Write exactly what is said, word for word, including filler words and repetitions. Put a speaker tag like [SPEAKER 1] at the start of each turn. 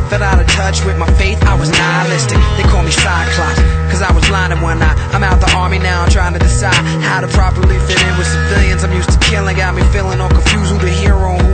[SPEAKER 1] Felt out of touch with my faith, I was nihilistic. They call me Cyclops, cause I was blind in one eye. I'm out the army now, I'm trying to decide how to properly fit in with civilians I'm used to killing. Got me feeling all confused, who the hero,